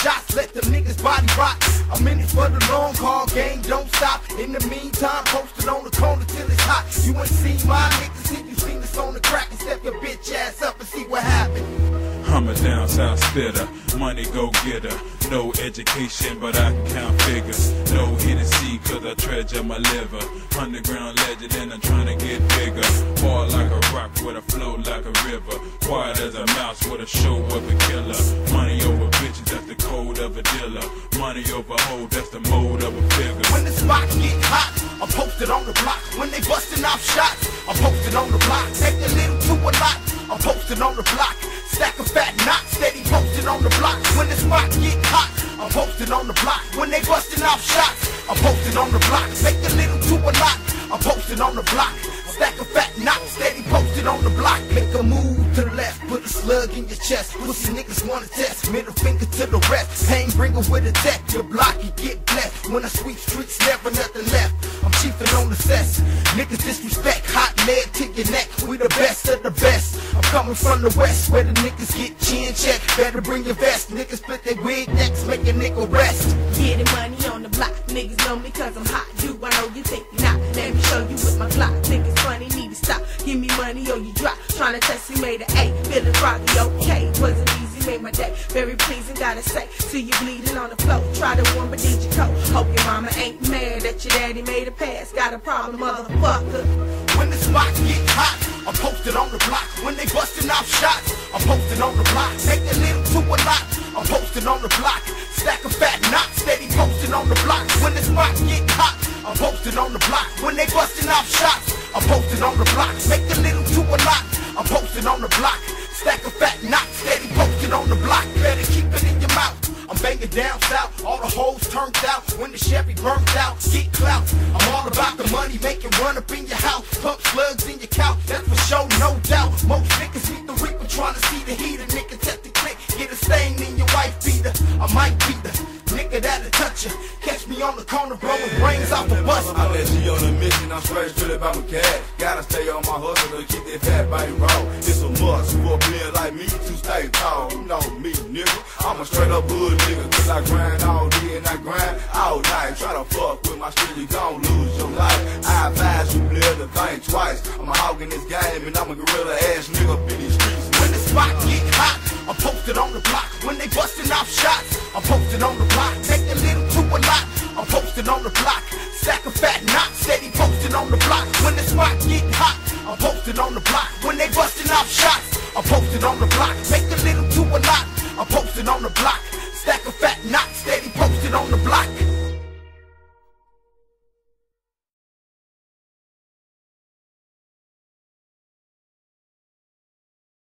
shots, let them niggas body rock. I'm in it for the long haul, game don't stop. In the meantime, posted on the corner till it's hot. You ain't seen my niggas, if you seen us on the crack, and step your bitch ass up and see what happened. I'm a down south spitter, money go getter. No education, but I can count figures. No Hennessy, cause I treasure my liver. Underground legend and I'm trying to get bigger. Hard like a rock with a flow like a river. Quiet as a mouse with a show of a killer. Money over bitches, that's the code of a dealer. Money over hoe, that's the mode of a figure. When the spot get hot, I'm posted on the block. When they busting off shots, I'm posted on the block. Take a little to a lot, I'm posted on the block. Stack of fat knots, steady posted on the block. When the spot get hot, I'm posted on the block. When they busting off shots, I'm posted on the block. Take a little to a lot, I'm posted on the block. Stack of fat knots, steady posted on the block. Make a move to the left, put a slug in your chest. Pussy niggas wanna test, middle finger to the rest. Pain bringer with a deck, your block you get blessed. When I sweep streets, never nothing left. I'm chiefin' on the cess. Niggas disrespect, hot lead to your neck. We the best of the best. I'm coming from the west, where the niggas get chin checked. Better bring your vest, niggas split their wig necks, make a nigga rest. Getting money on the block, niggas know me cause I'm hot. You, I know you think you're not. Let me show you with my block. Think it's funny, need to stop. Give me money or you drop. Tryna test me, made an A. Feeling froggy, okay. Wasn't easy, made my day very pleasing, gotta say. See you bleeding on the floor. Try to warm, but need your coat. Hope your mama ain't mad that your daddy made a pass. Got a problem, motherfucker. When the spot get hot, I'm posted on the block. When they busting off shots, I'm posted on the block. Take a little to a lot, I'm posted on the block. Stack of fat knots, steady posted on the block. When the spot get hot, I'm posted on the block. When they busting off shots, I'm posted on the block. Make a little to a lot, I'm posted on the block. Stack of fat knots, steady posted on the block. Better keep it in your mouth. I'm banging down south, all the hoes turned out. When the Chevy burnt out, get clout. I'm all about the money, make it run up in your house. Pump slugs in your couch, that's for sure, no doubt. Most niggas meet the reaper, trying to see the heater. Nigga test the click, get a stain in your wife beater. I might be the nigga that'll touch you. Catch me on the corner, blowing brains off the bus. I let you on a mission, I'm straight straight about my cash. Gotta stay on my hustle to keep that fat body raw. It's a must for a player like me to stay tall. You know me, nigga. I'm a straight up hood nigga, cause I grind all day and I grind all night. Try to fuck with my shit, you gon' lose your life. I advise you live to think twice. I'm a hog in this game and I'm a gorilla ass nigga up in these streets. When the spot get hot, I'm posted on the block. When they busting off shots, I'm posted on the block. Take a little to a lot, I'm posted on the block. Stack of fat knots, steady posted on the block. When the spot get hot, I'm posted on the block. When they busting off shots, I'm posted on the block. Make a little to a lot, I'm posted on the block.